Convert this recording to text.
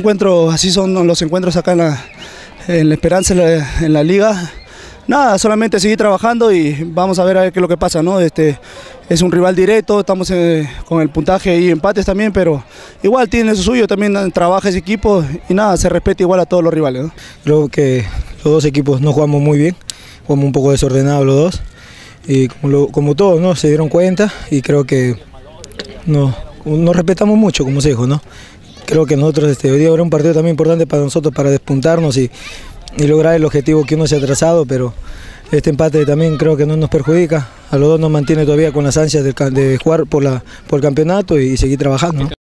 Así son los encuentros acá en la Esperanza, en la liga. Nada, solamente seguir trabajando y vamos a ver qué es lo que pasa, ¿no? Es un rival directo, estamos con el puntaje y empates también, pero igual tiene eso suyo, también trabaja ese equipo y nada, se respeta igual a todos los rivales, ¿no? Creo que los dos equipos no jugamos muy bien, jugamos un poco desordenados los dos y como todos, ¿no? Se dieron cuenta y creo que nos respetamos mucho, como se dijo, ¿no? Creo que nosotros hoy día habrá un partido también importante para nosotros para despuntarnos y lograr el objetivo que uno se ha trazado, pero este empate también creo que no nos perjudica, a los dos nos mantiene todavía con las ansias de jugar por el campeonato y seguir trabajando, ¿no?